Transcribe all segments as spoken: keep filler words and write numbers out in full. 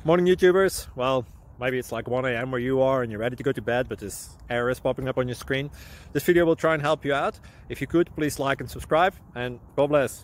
Morning YouTubers. Well, maybe it's like one A M where you are and you're ready to go to bed, but this error is popping up on your screen. This video will try and help you out. If you could, please like and subscribe, and God bless.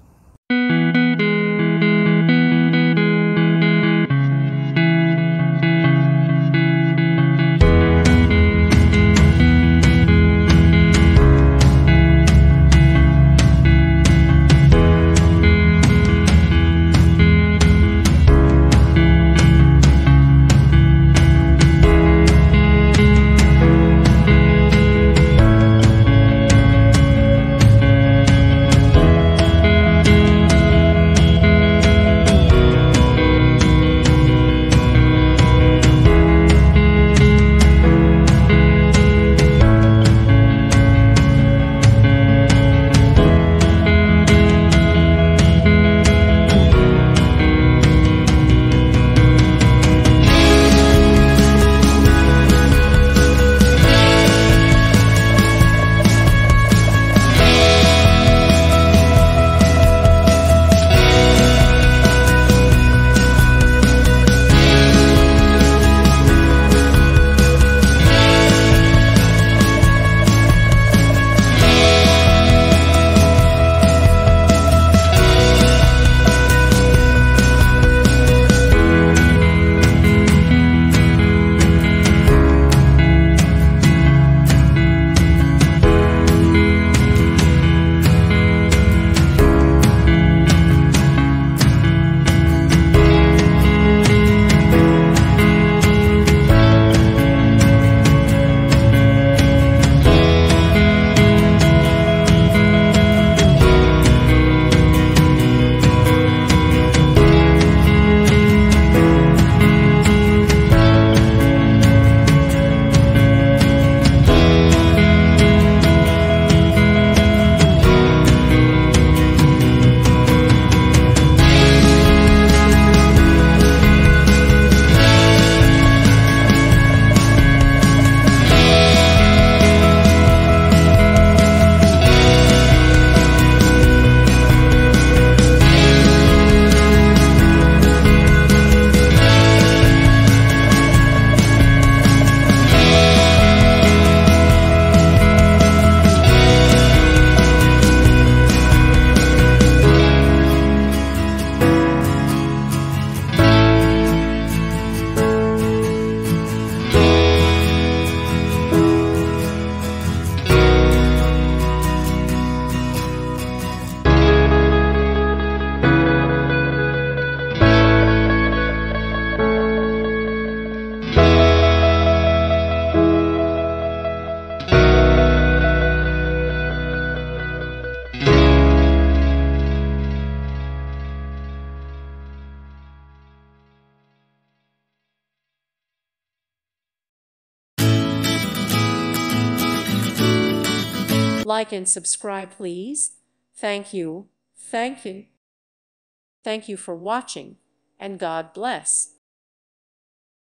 Like and subscribe, please. Thank you. Thank you. Thank you for watching, and God bless.